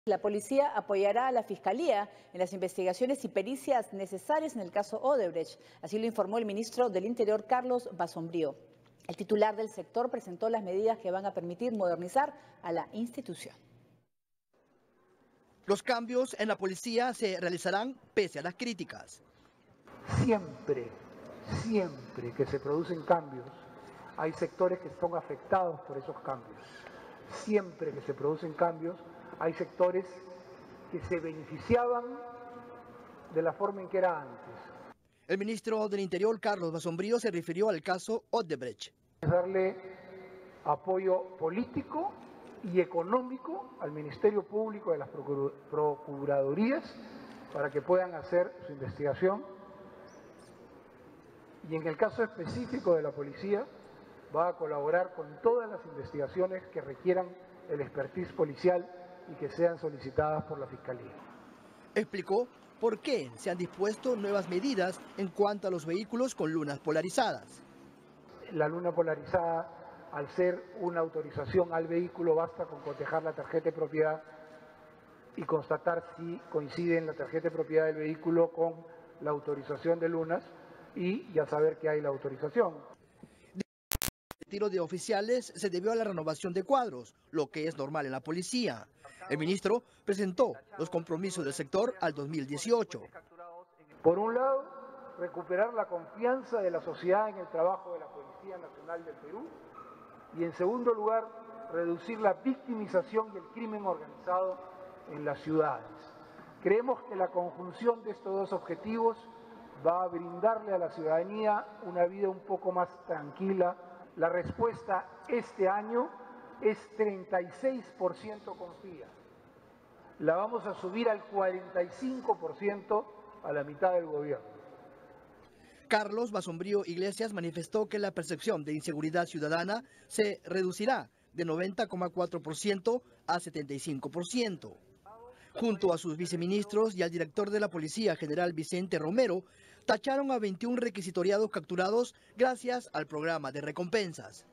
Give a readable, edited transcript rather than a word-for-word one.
La policía apoyará a la Fiscalía en las investigaciones y pericias necesarias en el caso Odebrecht. Así lo informó el ministro del Interior, Carlos Basombrío. El titular del sector presentó las medidas que van a permitir modernizar a la institución. Los cambios en la policía se realizarán pese a las críticas. Siempre que se producen cambios, hay sectores que son afectados por esos cambios. Siempre que se producen cambios, hay sectores que se beneficiaban de la forma en que era antes. El ministro del Interior, Carlos Basombrío, se refirió al caso Odebrecht. Darle apoyo político y económico al Ministerio Público de las Procuradurías para que puedan hacer su investigación. Y en el caso específico de la policía, va a colaborar con todas las investigaciones que requieran el expertise policial y que sean solicitadas por la Fiscalía. Explicó por qué se han dispuesto nuevas medidas en cuanto a los vehículos con lunas polarizadas. La luna polarizada, al ser una autorización al vehículo, basta con cotejar la tarjeta de propiedad y constatar si coincide en la tarjeta de propiedad del vehículo con la autorización de lunas y ya saber que hay la autorización. El retiro de oficiales se debió a la renovación de cuadros, lo que es normal en la policía. El ministro presentó los compromisos del sector al 2018. Por un lado, recuperar la confianza de la sociedad en el trabajo de la Policía Nacional del Perú y, en segundo lugar, reducir la victimización y el crimen organizado en las ciudades. Creemos que la conjunción de estos dos objetivos va a brindarle a la ciudadanía una vida un poco más tranquila. La respuesta este año es 36% confía. La vamos a subir al 45% a la mitad del gobierno. Carlos Basombrío Iglesias manifestó que la percepción de inseguridad ciudadana se reducirá de 90,4% a 75%. Junto a sus viceministros y al director de la Policía General Vicente Romero, tacharon a 21 requisitoriados capturados gracias al programa de recompensas.